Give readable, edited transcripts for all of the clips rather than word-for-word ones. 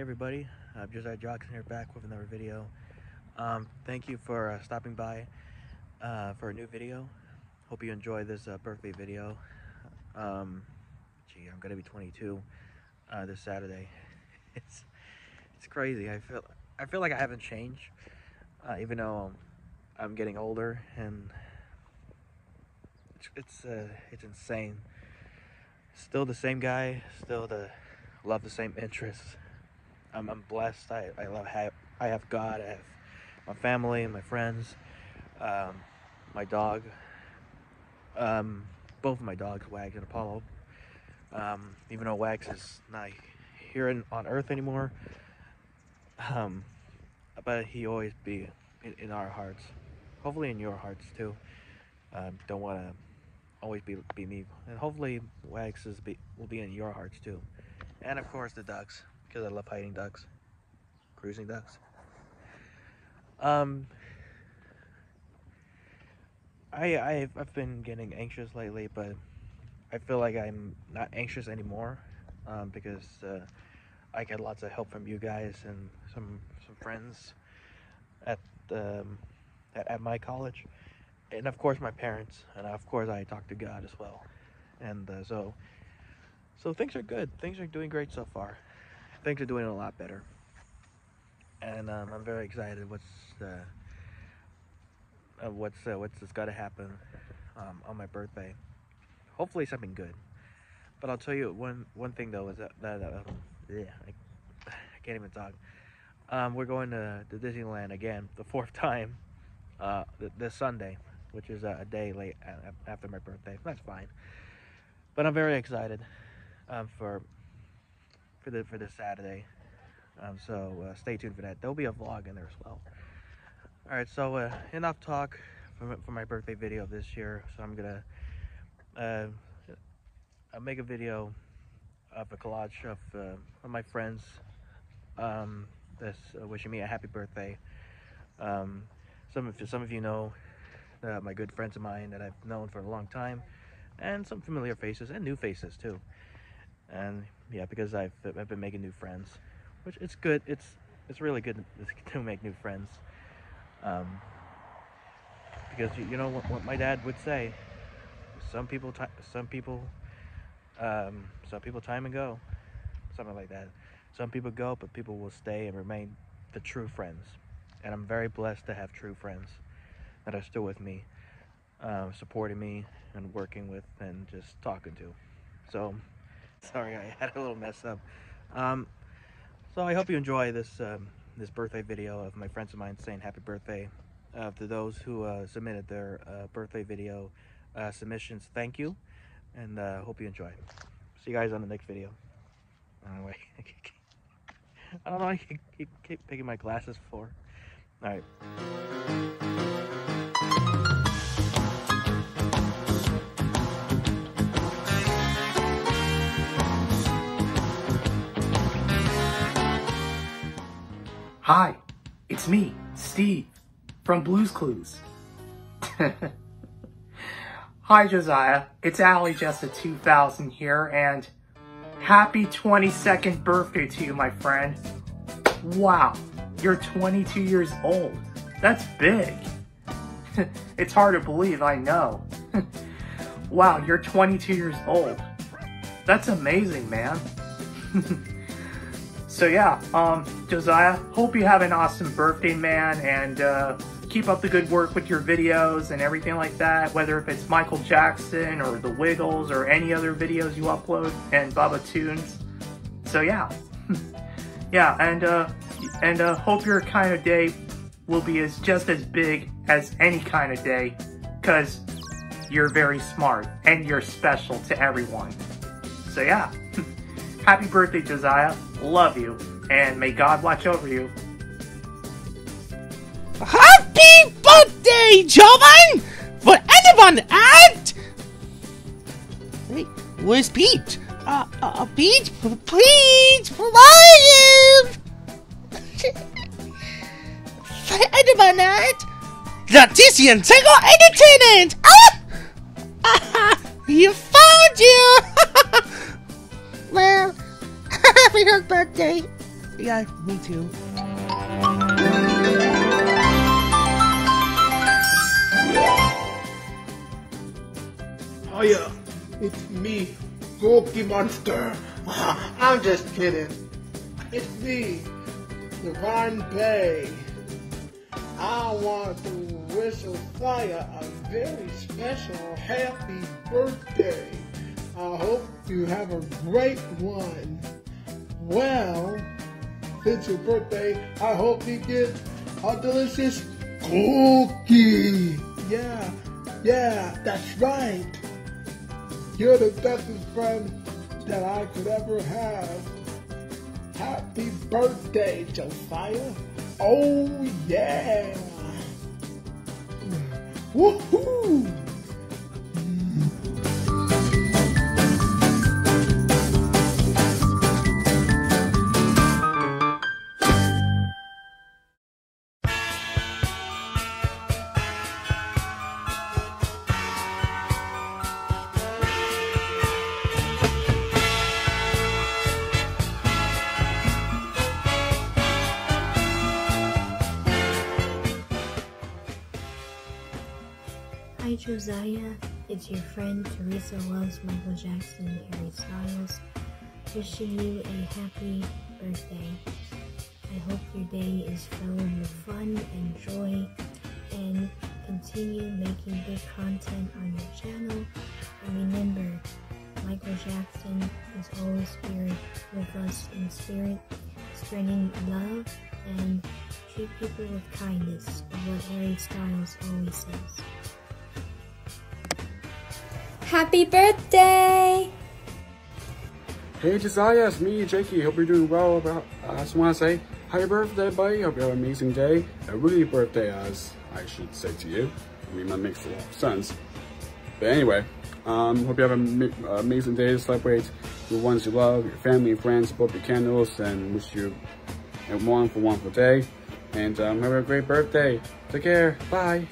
everybody, Josiah Jackson here, back with another video. Thank you for stopping by for a new video. Hope you enjoy this birthday video. I'm gonna be 22 this Saturday. It's crazy. I feel like I haven't changed, even though I'm getting older, and it's insane. Still the same guy, still love the same interests. I'm blessed. I have God. I have my family and my friends, my dog, both of my dogs, Wags and Apollo. Even though Wags is not here on Earth anymore, but he always be in our hearts. Hopefully in your hearts too. Don't want to always be me, and hopefully Wags will be in your hearts too. And of course the ducks, because I love hiding ducks, cruising ducks. I've been getting anxious lately, but I feel like I'm not anxious anymore, because I get lots of help from you guys and some friends at my college, and of course my parents, and of course I talk to God as well, and so things are good. Things are doing great so far. Things are doing a lot better, and I'm very excited what's got to happen on my birthday. Hopefully something good. But I'll tell you one thing though, is that I can't even talk. We're going to Disneyland again, the 4th time, this Sunday, which is a day late after my birthday. That's fine. But I'm very excited for this Saturday. So stay tuned for that. There'll be a vlog in there as well. All right, so enough talk for my birthday video this year. So I'm gonna I'll make a video of a collage of my friends that's wishing me a happy birthday. Some of you know my good friends of mine that I've known for a long time, and some familiar faces and new faces too. And yeah, because I've been making new friends, which it's good. It's really good to make new friends. Because you know what my dad would say, some people time and go, something like that. Some people go, but people will stay and remain the true friends. And I'm very blessed to have true friends that are still with me, supporting me and working with and just talking to. So sorry, I had a little mess up. So I hope you enjoy this birthday video of my friends of mine saying happy birthday. To those who submitted their birthday video submissions, thank you, and hope you enjoy. See you guys on the next video. Anyway, I don't know, I keep picking my glasses for. All right. Hi, it's me, Steve, from Blue's Clues. Hi, Josiah. It's Allie Just a 2000 here, and happy 22nd birthday to you, my friend. Wow, you're 22 years old. That's big. It's hard to believe, I know. Wow, you're 22 years old. That's amazing, man. So yeah, Josiah, hope you have an awesome birthday, man, and keep up the good work with your videos and everything like that, whether if it's Michael Jackson or The Wiggles or any other videos you upload and Bubba Tunes. So yeah, yeah, and hope your kind of day will be just as big as any kind of day, because you're very smart and you're special to everyone. So yeah. Happy birthday, Josiah. Love you. And may God watch over you. Happy birthday, Jovan! For anyone at... Wait, where's Pete? Pete, please, provide For anyone at... The Tizian Tango Entertainment! You found you! Well, happy birthday. Yeah, me too. Hiya, it's me, Cookie Monster. I'm just kidding. It's me, Devine Bey. I want to wish Josiah a very special happy birthday. I hope you have a great one. Well, since your birthday, I hope you get a delicious cookie. Yeah, that's right. You're the bestest friend that I could ever have. Happy birthday, Josiah. Oh, yeah. Woohoo! Hi Josiah, it's your friend Theresa Loves Michael Jackson HarryStyles, wishing you a happy birthday. I hope your day is filled with fun and joy, and continue making good content on your channel. And remember, Michael Jackson is always here with us in spirit, spreading love and treat people with kindness, is what HarryStyles always says. Happy birthday! Hey Josiah, it's me, Jakey. Hope you're doing well. I just want to say happy birthday, buddy. Hope you have an amazing day. A really birthday, as I should say to you. I mean, that makes a lot of sense. But anyway, hope you have an amazing day to celebrate the ones you love, your family and friends. Blow up your candles, and wish you a wonderful day. And have a great birthday. Take care. Bye.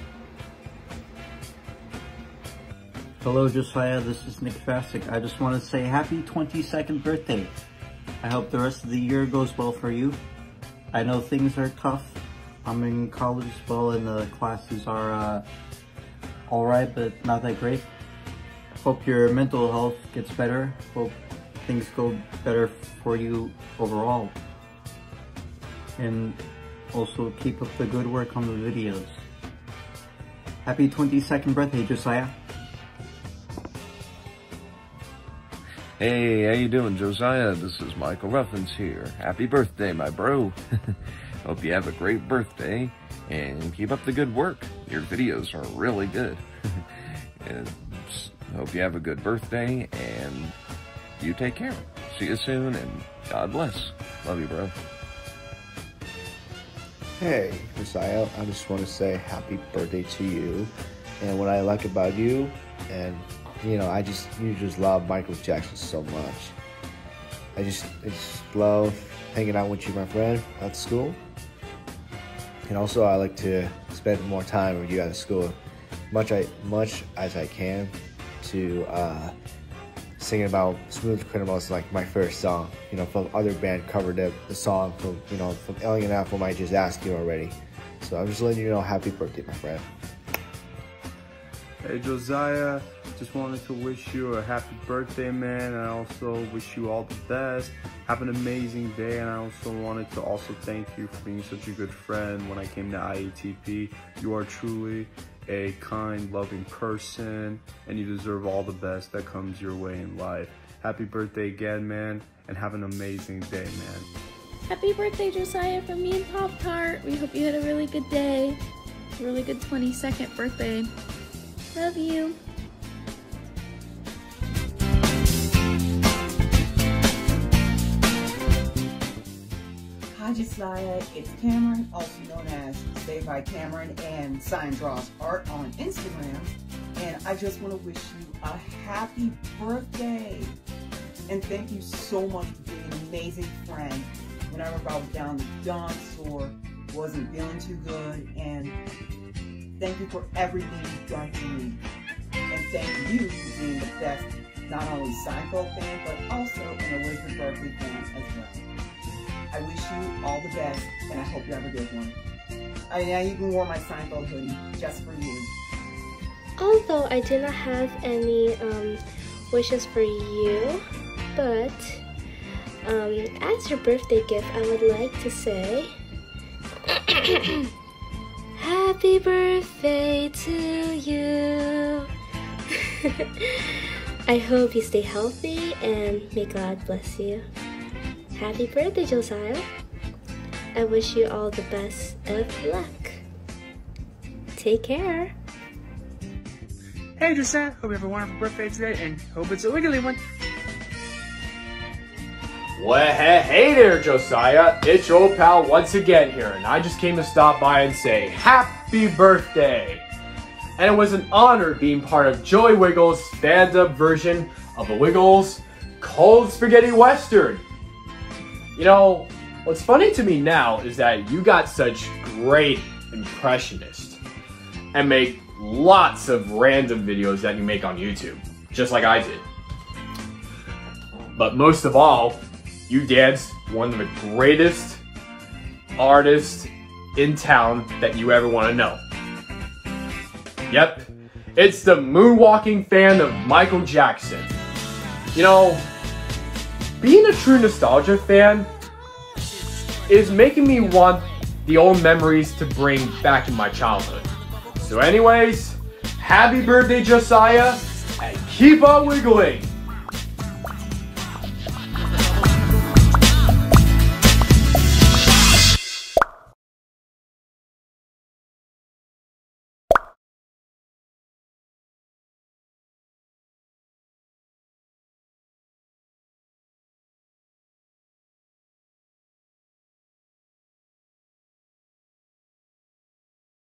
Hello Josiah, this is Nick Fasick. I just want to say happy 22nd birthday. I hope the rest of the year goes well for you. I know things are tough. I'm in college as well, and the classes are alright, but not that great. Hope your mental health gets better. Hope things go better for you overall. And also keep up the good work on the videos. Happy 22nd birthday, Josiah. Hey, how you doing, Josiah? This is Michael Ruffins here. Happy birthday, my bro. Hope you have a great birthday and keep up the good work. Your videos are really good. And hope you have a good birthday and you take care. See you soon and God bless. Love you, bro. Hey, Josiah, I just want to say happy birthday to you. And what I like about you, and you know, you just love Michael Jackson so much. I just love hanging out with you, my friend, at school. And also, I like to spend more time with you at school, much as I can, to singing about Smooth Criminals, like my first song. You know, from other band covered the song from Alien Apple. I just asked you already. So I'm just letting you know, happy birthday, my friend. Hey Josiah, just wanted to wish you a happy birthday, man. I also wish you all the best. Have an amazing day, and I also wanted to thank you for being such a good friend when I came to IATP. You are truly a kind, loving person, and you deserve all the best that comes your way in life. Happy birthday again, man, and have an amazing day, man. Happy birthday, Josiah, from me and Pop Tart. We hope you had a really good day. A really good 22nd birthday. Love you. Hi Josiah, it's Kamryn, also known as Stay by Kamryn and Sign Draws Art on Instagram. And I just want to wish you a happy birthday. And thank you so much for being an amazing friend. Whenever I was down the dumps or wasn't feeling too good. And thank you for everything you've done for me. And thank you for being the best, not only Seinfeld fan, but also an Elizabeth Berkley fan as well. I wish you all the best, and I hope you have a good one. I even wore my Seinfeld hoodie just for you. Although I do not have any wishes for you, but as your birthday gift, I would like to say happy birthday to you. I hope you stay healthy and may God bless you. Happy birthday, Josiah. I wish you all the best of luck. Take care. Hey Josiah, hope you have a wonderful birthday today and hope it's a wiggly one. Well, hey there, Josiah. It's your old pal once again here, and I just came to stop by and say happy birthday. And it was an honor being part of Joey Wiggles' stand-up version of the Wiggles Cold Spaghetti Western. You know, what's funny to me now is that you got such great impressionists and make lots of random videos that you make on YouTube, just like I did. But most of all, you danced one of the greatest artists in town that you ever want to know. Yep, it's the moonwalking fan of Michael Jackson. You know, being a true nostalgia fan is making me want the old memories to bring back in my childhood. So anyways, happy birthday, Josiah, and keep on wiggling!